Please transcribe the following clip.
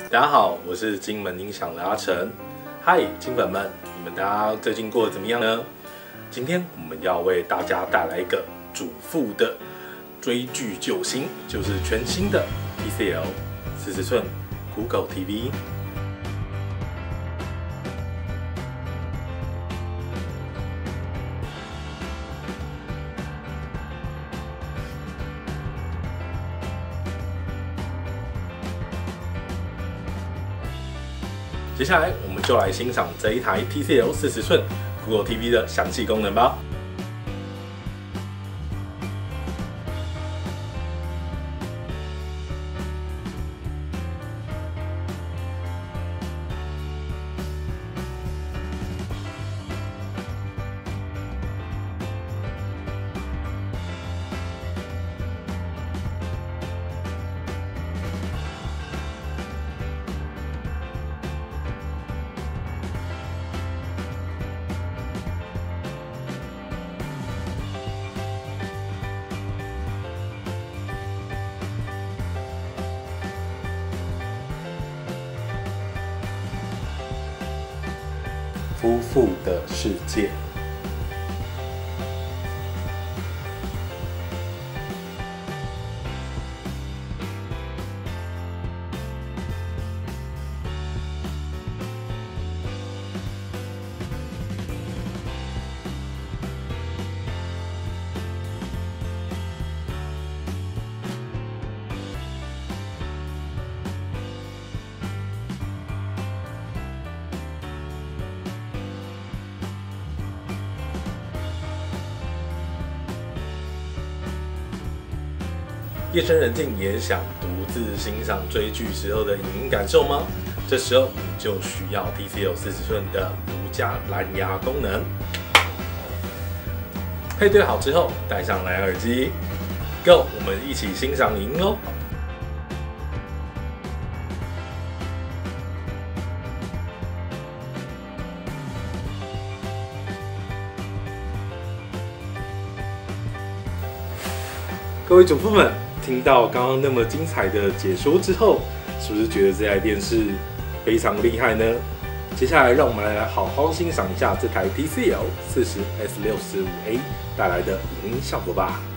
大家好，我是金门音响的阿成。嗨，金粉们，你们大家最近过得怎么样呢？今天我们要为大家带来一个主妇的追剧救星，就是全新的 TCL 40寸 Google TV。接下来，我们就来欣赏这一台 TCL 40寸 Google TV 的详细功能吧。夫妇的世界。夜深人静也想独自欣赏追剧时候的影音感受吗？这时候你就需要 TCL 40寸的独家蓝牙功能。配对好之后，戴上蓝牙耳机 ，Go， 我们一起欣赏影音哦。各位主妇们，听到刚刚那么精彩的解说之后，是不是觉得这台电视非常厉害呢？接下来让我们来好好欣赏一下这台 TCL 40S65A 带来的影音效果吧。